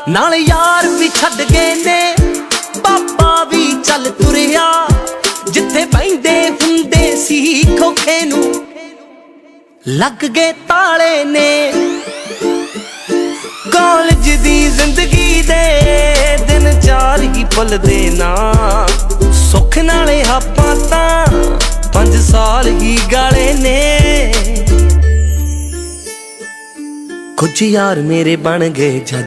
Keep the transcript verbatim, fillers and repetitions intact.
नाल यार भी छड्ड गए ने, पापा भी चल तुरिया। जिथे बहिंदे हुंदे सी खोखे नू लग गए ताले ने। कॉलेज दी जिंदगी दे दिन चार ही पल देना, सुख नाले हापां तां पंज साल ही गाले ने। कुछ यार मेरे बन गए